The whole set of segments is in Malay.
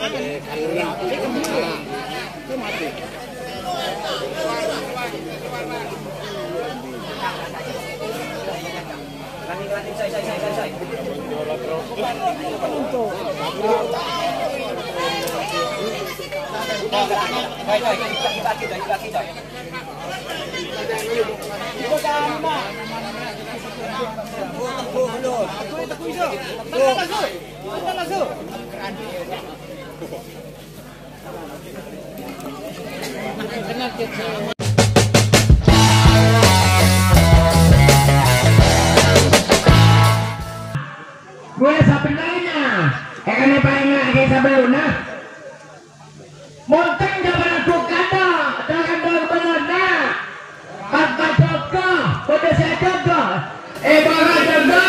Gue sebenarnya akan paling lagi sebelumnya monteng jaman aku kata dengan berbelanda kata joko pada saya joko ibarat joko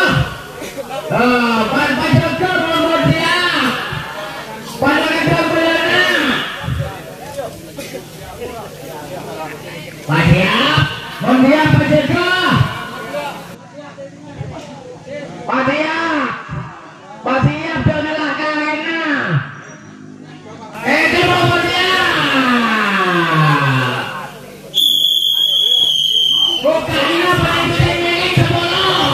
pada joko nomor dia pada kata belanda siap mondia pada joko siap janganlah kalena itu nomor dia bukannya paling penting sebelum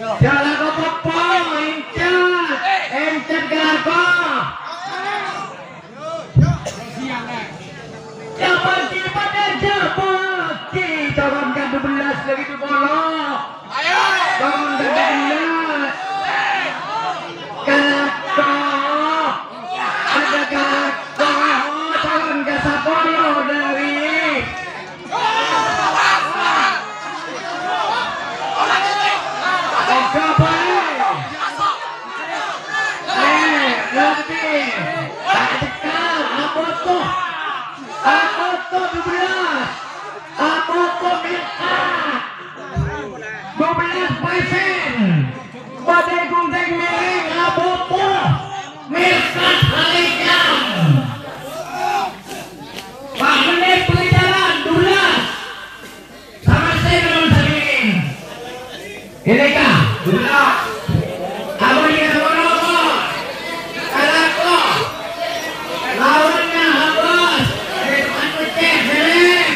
Jalan ke Popo, Encet Gargo. Jabati pada Jabati, turunkan 12 lagi di bola. Turunkan 12. Gargo, ada Gargo, turunkan Sapoyo dari. Aboto 12 Badai Gunting Miring Aboto Mirkat Halikam 4 menit berjalan 12 sama saya dengan Sabirin ini kah 12 abang dia berapa kalako lawannya habis depan pecah selek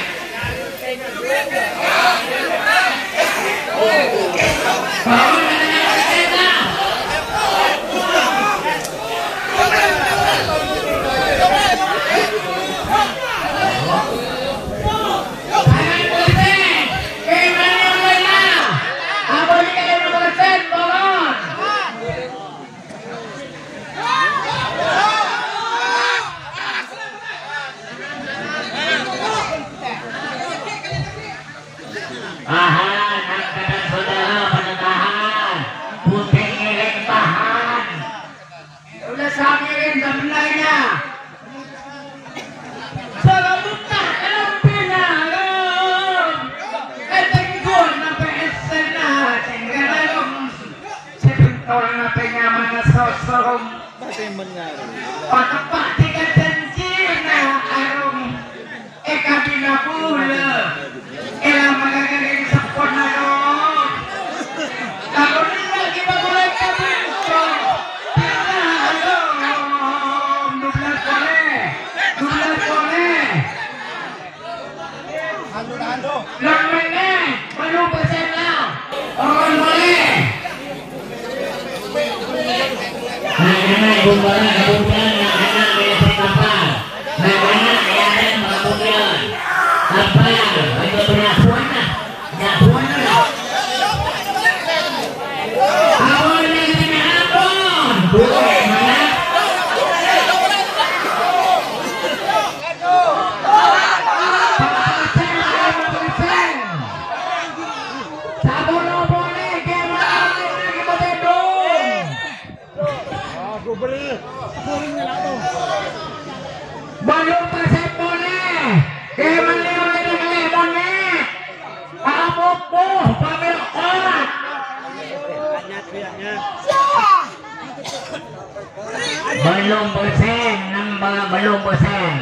belum bosan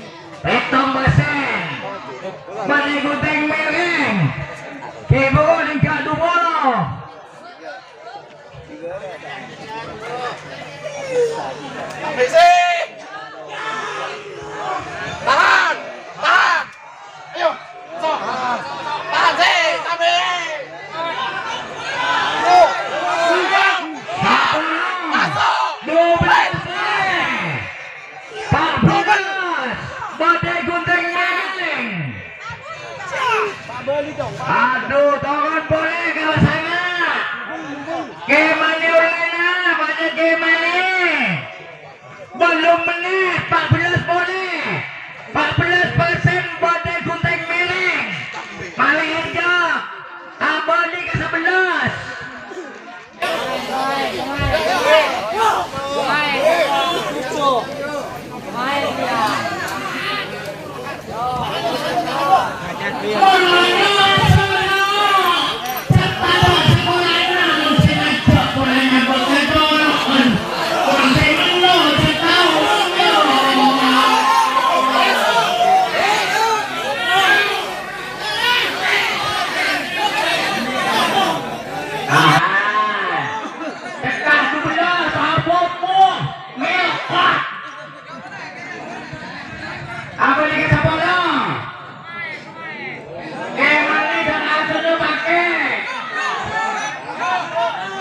petong bosan Badai Gunting Miring Kibo dan Kadu Bolo tahan ayo tahan sih tapi Badai Gunting Miring. Aduh, turun boleh kalau sangat. Gimana ulana? Banyak gimana? Belum menit, 14 boleh. 14% Badai Gunting Miring. Paling hijau. Abadi ke 11. Apa dikata bola? Emang ini dan langsung pakai.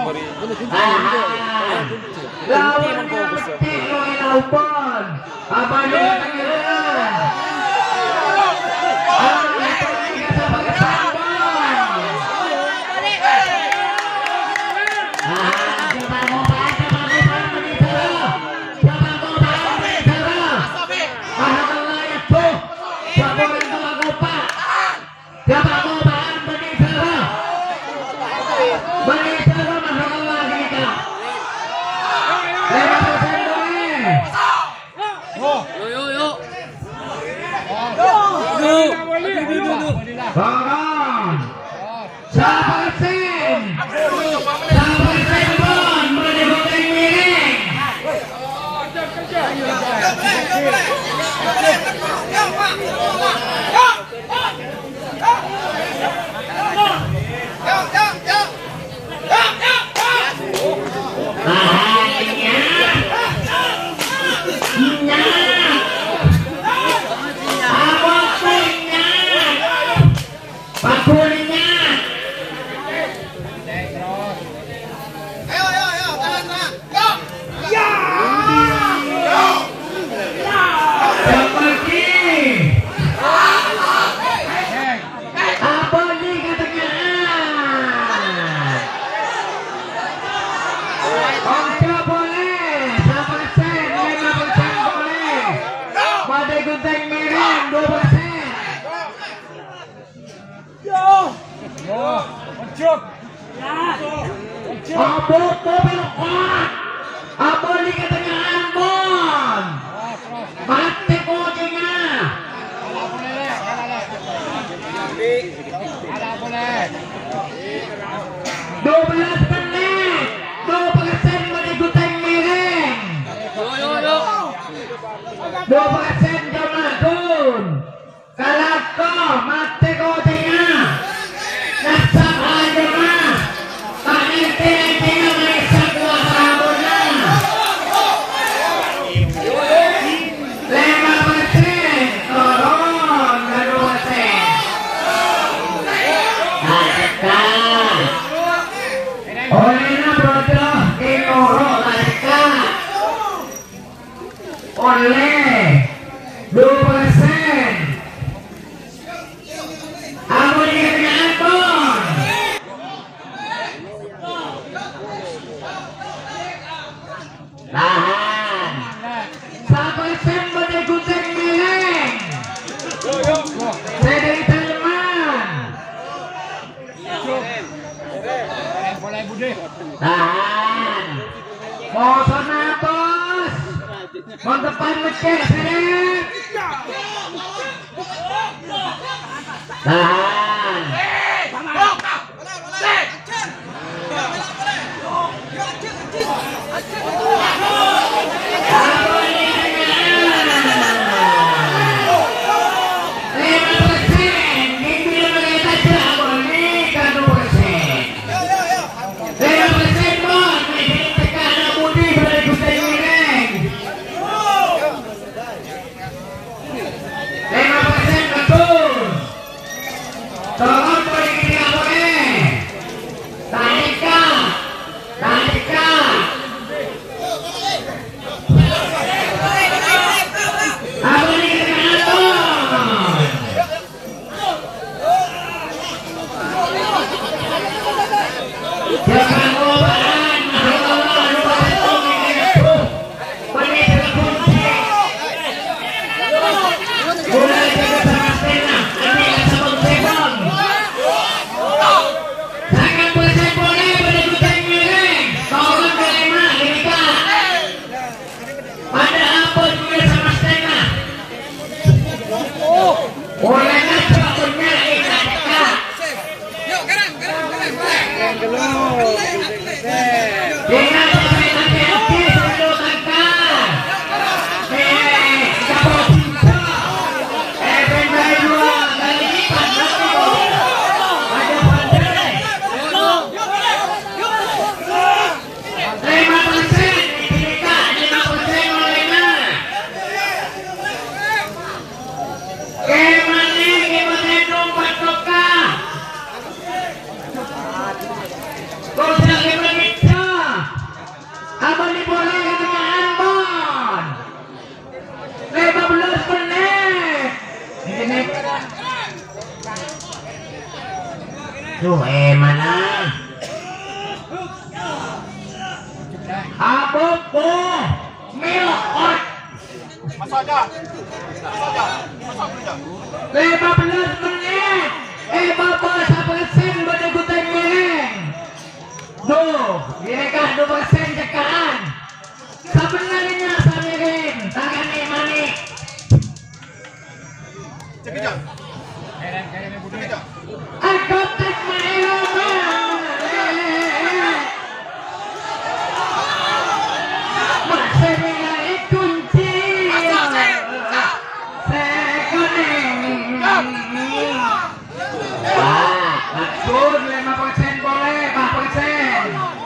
Lawan penting lawan. Apa dia pengiran? Tuh, mana? Aboko Milot. Masuk aja. Masuk aja. Masuk aja. 15 menit. Bapak sapersen pada kutai mireng. Duh, mereka 2% cekaan. Sebenarnya samiring, tangan manik. Cekejak. Cekejak. Aku tak main. Masih nilai kunci. Wah, maksud 5% boleh, 4%.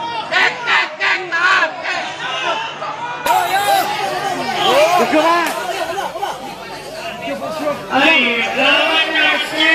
Lawan nasi.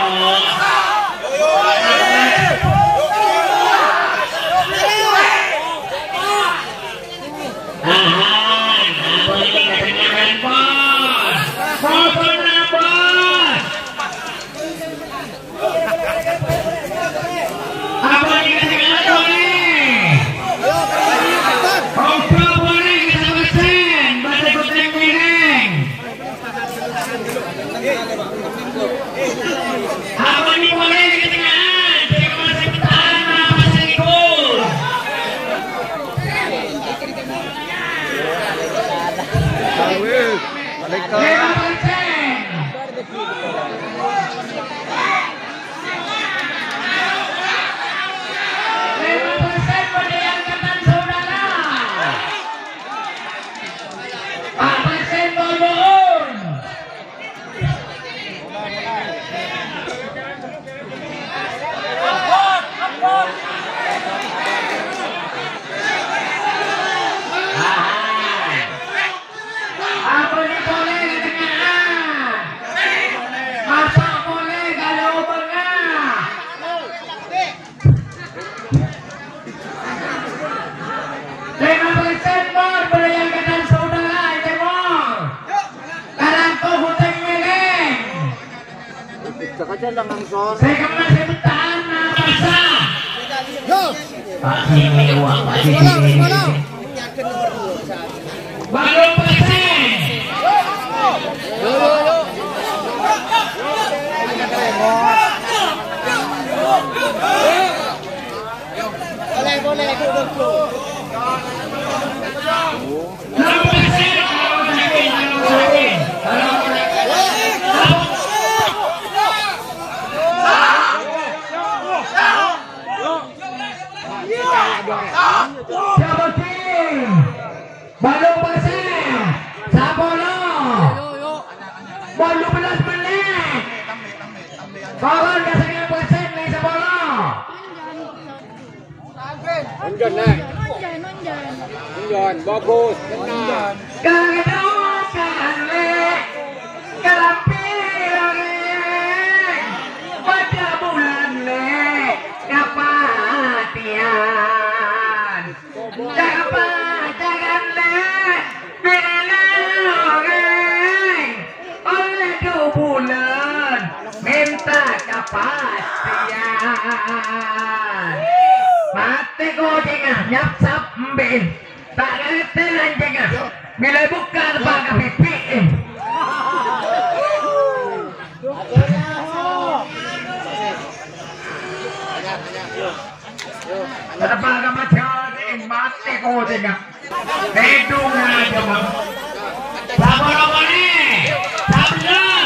Saya kena sebutan apa? Pak sini uang Pak sini. Baru pasang. Boleh duduk. Baru pasang Sabolo 12 menit. Kawan dasarnya pasang nih Sabolo. Nonjon bagus benar. Kedudukan le kelampiran pada bulan le kepatian. Jangan le oleh 2 bulan minta kepastian. Mati kau jengah nyap sap mbin tak ngerti lan jengah bila buka baga pipi. Baga macam mati kau jengah hidung aja bang. Sabolo boleh, sablan.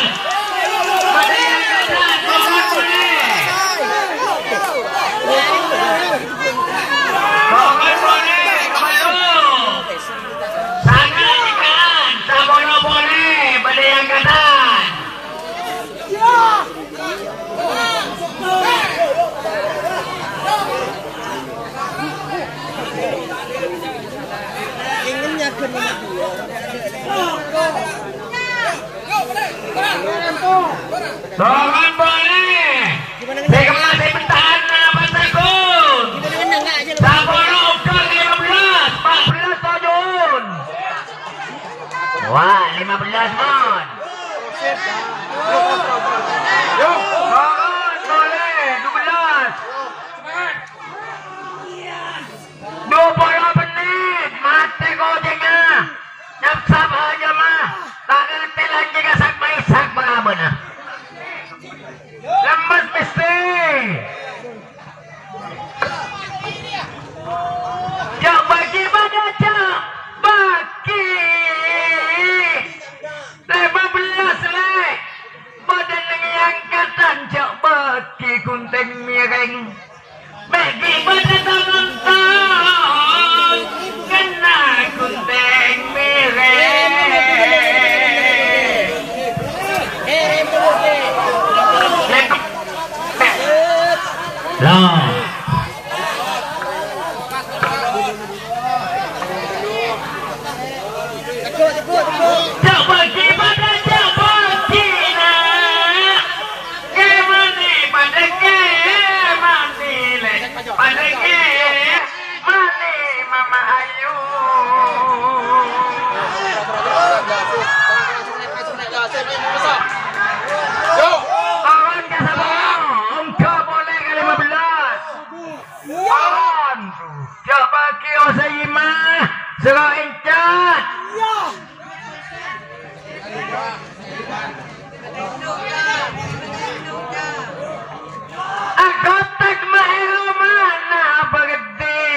Jangan boleh. Saya masih bertahan 8 sekund. Sabolo udah 15, 14 tahun. Wah, 15 mon. Jangan boleh 12. suruh encat. Aku tak mau mana berhenti,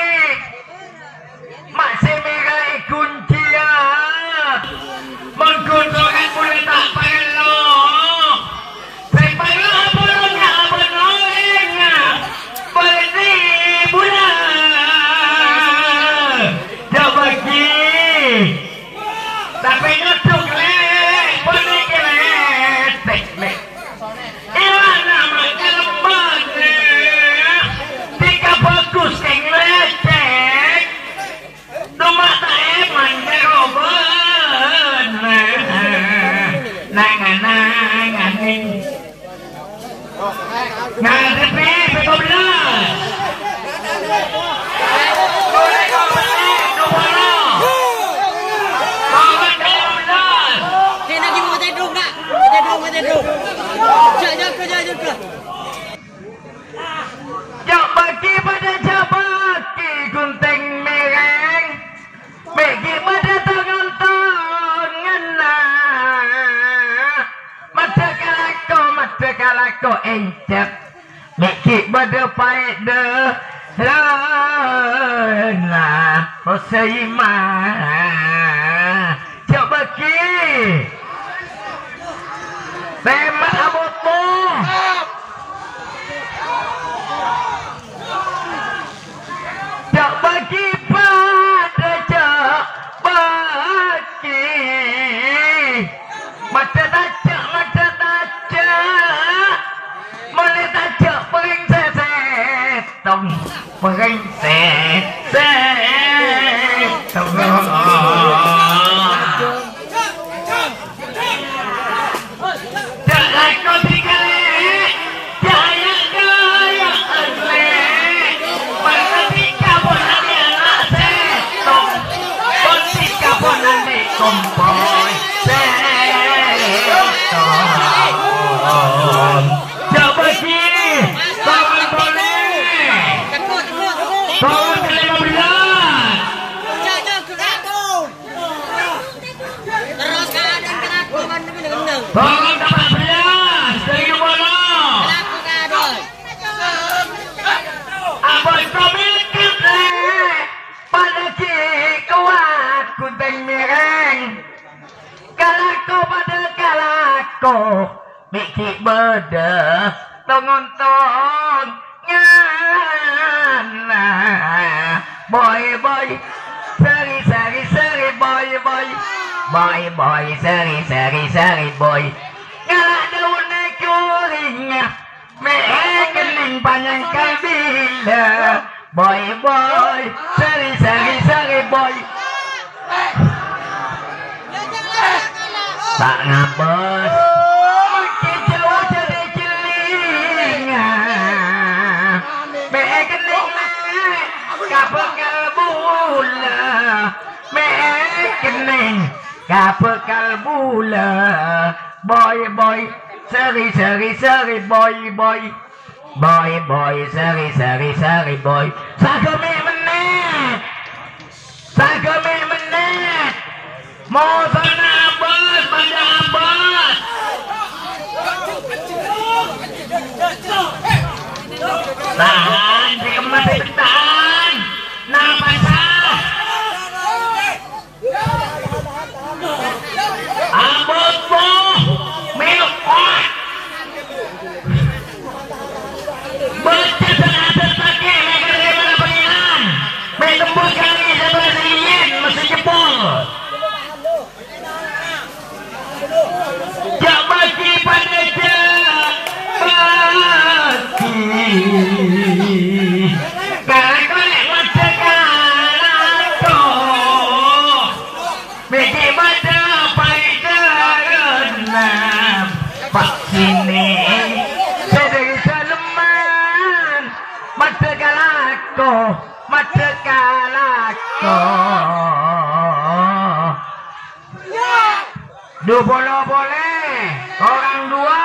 masih mirai kunci ya, menggunungkan boleh tak perlu, perlu bolehnya benarnya, berhenti bulan, dah bagi, tapi nutuk leh, boleh keleh, tek. Bagus keng lecek rumah saya manjaroban nangan ning ngadepi pekobelas bagi pada jabaki gunting mereng bagi pada tangan mata kalako encap bagi pada pahit deh lana Hoseima coba ki bemat abotu jak bagi pada jak bagi mata tajak boleh tajak pering sesetong pering sesetong jangan kau tinggalin jaya gaya asli ketika bonannya nak setong ketika bonannya kompoi setong jauh bagi kawan boleh kawan ke-15 kawan ke-14 dari mana abang komikat pada ki kuat kunteng mireng kalako pada kalako mikik beda tongon ngana boy seri boy seri boy ngalak daun kuringnya mekening panjang kabila boy seri boy tak ngapes makin jauh jadi jelinga mekening kapekal bula mekening kapekal bula boy seri boy seri boy sagome menet mau sana bos pada bos tahan dikemas tahan napasah abot po melukot baca sangat pakai legar mana pengilan tembus kali sebelah selian masih jempol jak bagi pada jak bagi kalak mata kalako bagi pada pada renam vaksinnya sedang saleman mata kalako dua boleh orang dua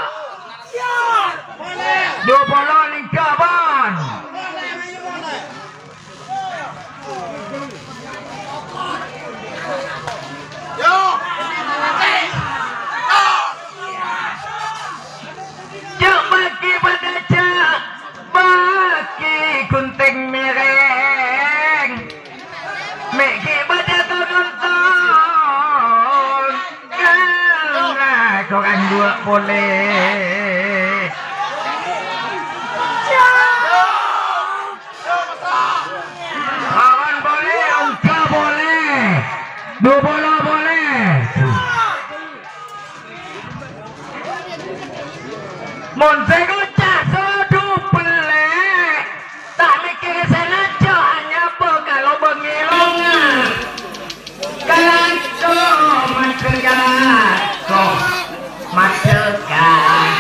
dua boleh lingkapan orang dua boleh. Kawan boleh, angka boleh, dua bola boleh. Montego caso duple, tak mikir senajo hanya kalau bengilongan. Kalanco macegat, kok macegat.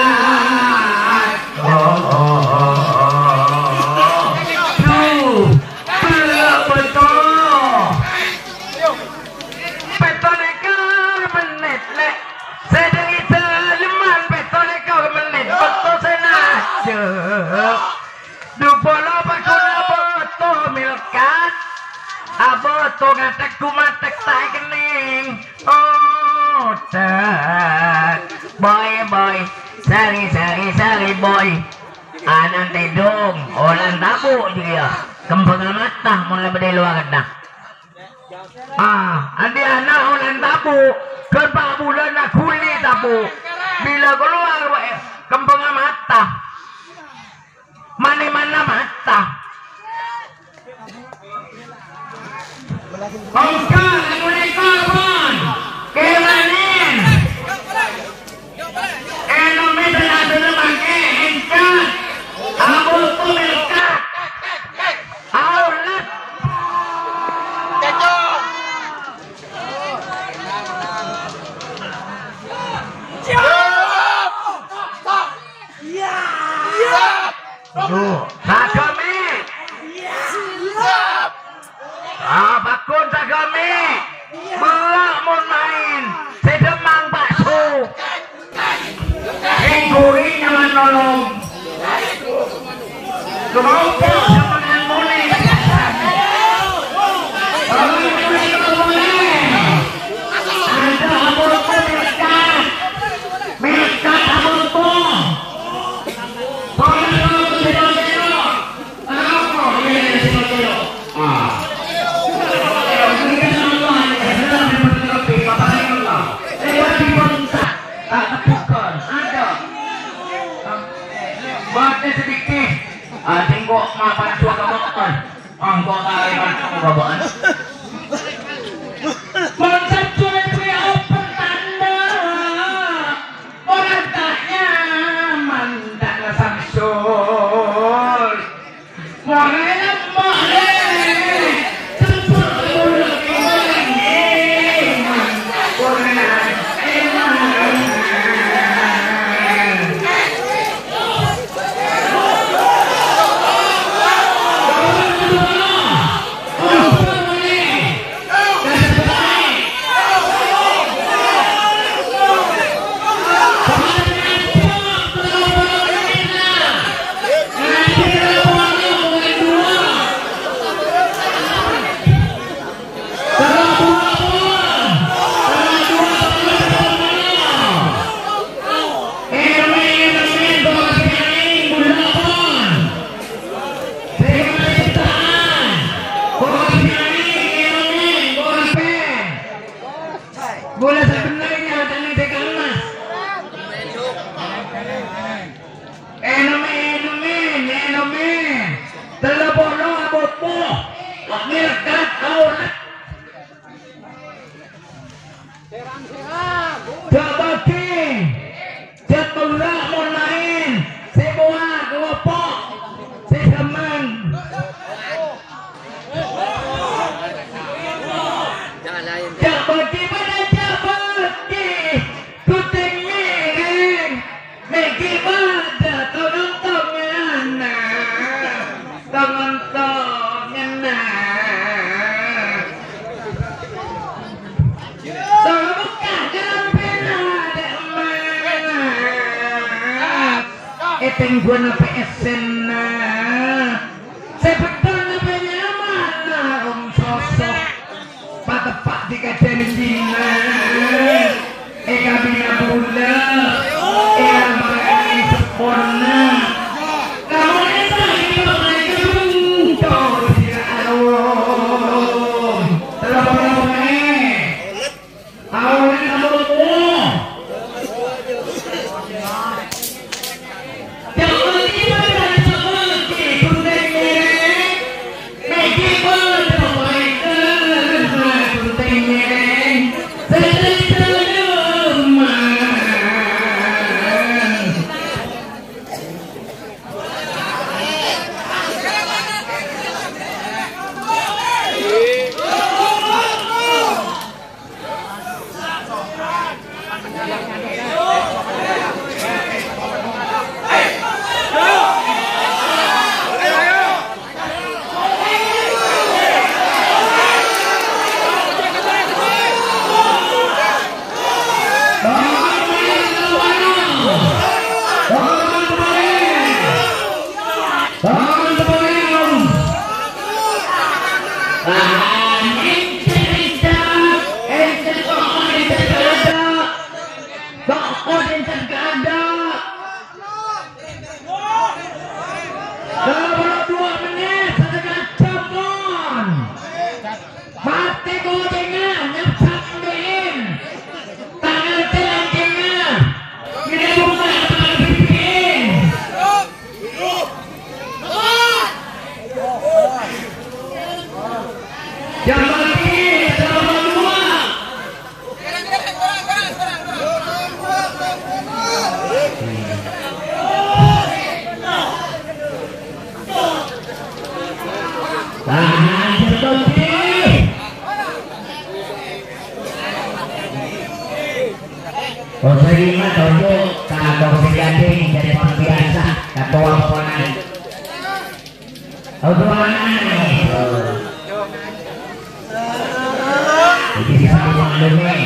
Aboto ngatek kumatek tak kening. Oh, boy, sari boy. Anan tedong, orang tabu dia. Kembang mata mulai berdeluar dah. Adi anak orang tabu. Kerpa bulan nak kulit tabu. Bila keluar kembang mata. Mana mata. Angka mulai kawan kelanin enometer ada pakai engkat abu tumelkat aulat Sagami bakun Sagami belak mau main sedemang bakso hingguin jangan nolong kelompok sama dengan mulai ada abu-abu milikat abu-abu sedikit, tengok mapan suara makan, angkau kali macam babaan. Konsep cuy open tanda, orang taknya mandak samsul, morena boleh, tempur mulut ini, morena. Bola sebenarnya tadi tekan mas. Enomen. Telepon abopo. Milikat aurat. Dabaki. Jatulah mau main. Sebuah kelompok. Sejaman. Dabaki pada Tengguan PSN sebetulnya penyamana sosok patepak di kajian Cina kabina bula marani sempurna kamu itu hidup lagi untuk tidak awal Terima tunjuk kagok diganding jadi pembiasa ketua ponan. Jadi bisa mengalami.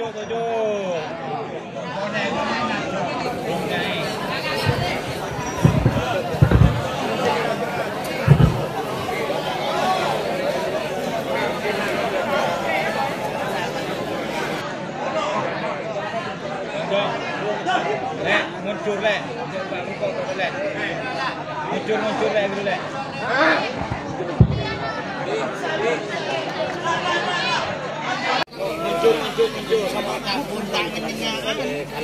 Muncul leh, muncul leh dulu leh. Muncul sama puntang ketinggalan.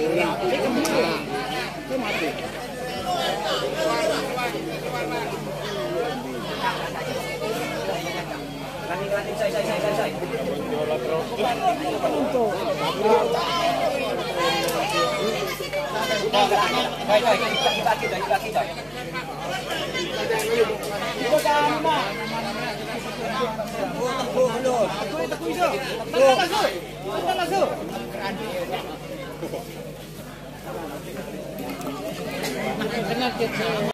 Itu mati. Saya. Masuk.